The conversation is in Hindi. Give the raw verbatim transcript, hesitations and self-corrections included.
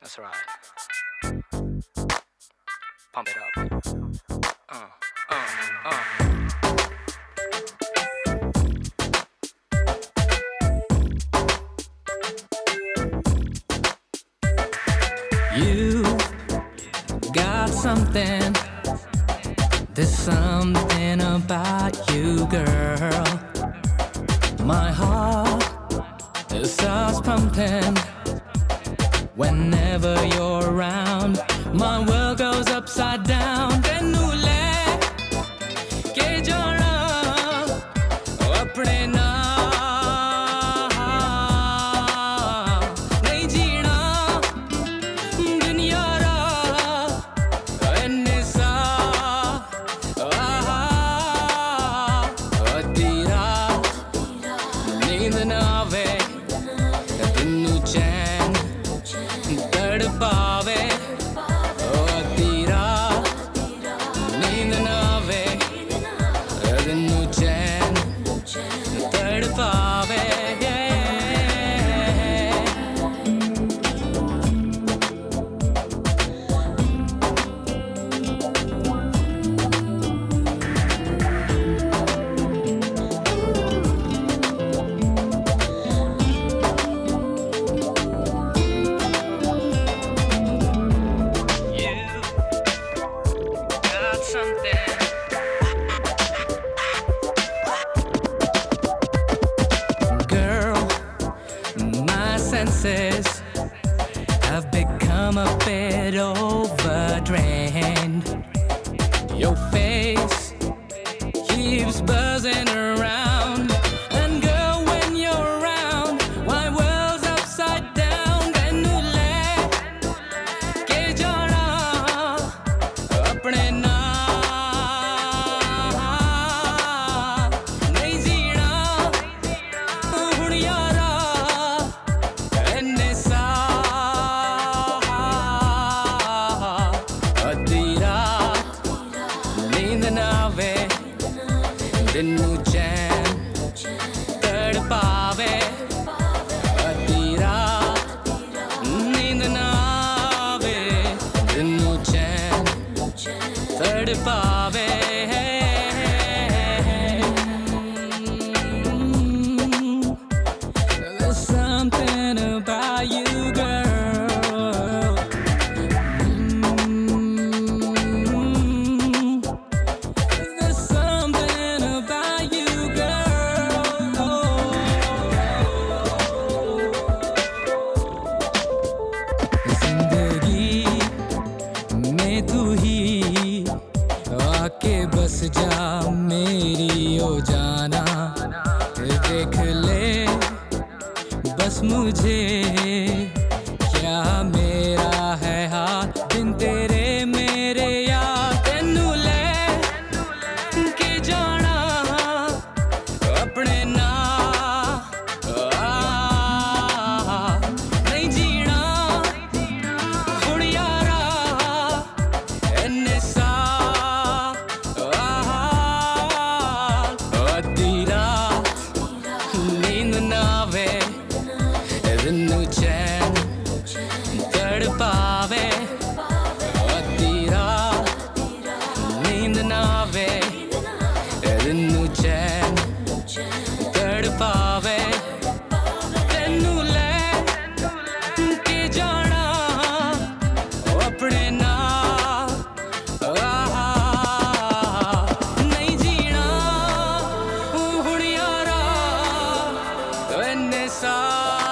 That's right. Pump it up. Uh, uh, uh. You got something. There's something about you, girl. My heart it starts pumping whenever you're around. My world goes upside down. Tenu le ke jana apne naal nahi jeena duniya ra inne sa tera neend na aave tenu chain तड़पावे ओ तेरा नींद ना आवे तन्नू चैन तड़पावे senses have become a bit overdrained. Your face keeps buzzing around, and girl, when you're around, my world's upside down. Tenu le ke jana apne naal nahi jeena hun yaara Tannu चैन तड़पावे तेरा नींद ना आवे तन्नू चैन तड़पावे There's something about you, girl. There's something about you, girl. जिंदगी में तू ही आके बस जा मेरी ओ जाना देख ले बस मुझे क्या मेरा है हाथ दिन तेरे मेरे यार तन्नू ले के जाना अपने नाल नहीं जीना हुण यारा इन्ने साल अद्धी रात नींद ना आवे तन्नू चैन तड़पावे अद्धी रात नींद ना आवे तन्नू चैन तड़पावे तन्नू ले के जाना अपने नाल नहीं जीना हुण यारा इन्ने साल